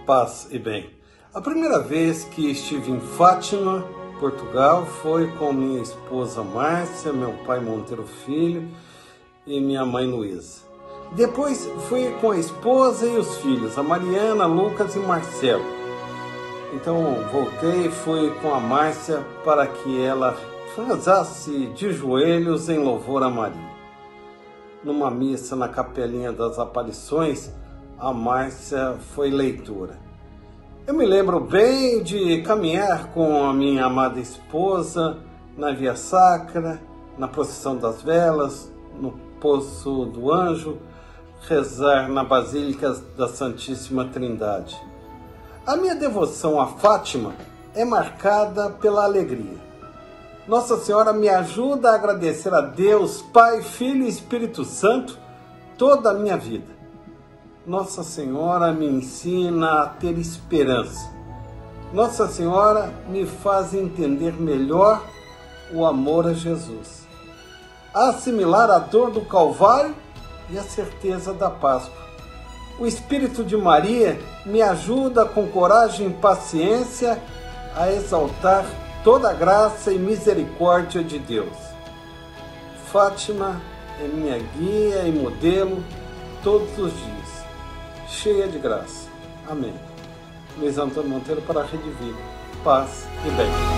Paz e bem. A primeira vez que estive em Fátima, Portugal, foi com minha esposa Márcia, meu pai Monteiro Filho e minha mãe Luísa. Depois fui com a esposa e os filhos, a Mariana, Lucas e Marcelo. Então voltei e fui com a Márcia para que ela rezasse de joelhos em louvor a Maria. Numa missa na Capelinha das Aparições, a Márcia foi leitora. Eu me lembro bem de caminhar com a minha amada esposa na Via Sacra, na procissão das velas, no Poço do Anjo, rezar na Basílica da Santíssima Trindade. A minha devoção a Fátima é marcada pela alegria. Nossa Senhora me ajuda a agradecer a Deus, Pai, Filho e Espírito Santo toda a minha vida. Nossa Senhora me ensina a ter esperança. Nossa Senhora me faz entender melhor o amor a Jesus, a assimilar a dor do Calvário e a certeza da Páscoa. O Espírito de Maria me ajuda com coragem e paciência a exaltar toda a graça e misericórdia de Deus. Fátima é minha guia e modelo todos os dias, cheia de graça. Amém. Luiz Antônio Monteiro para a Rede Vida. Paz e bem.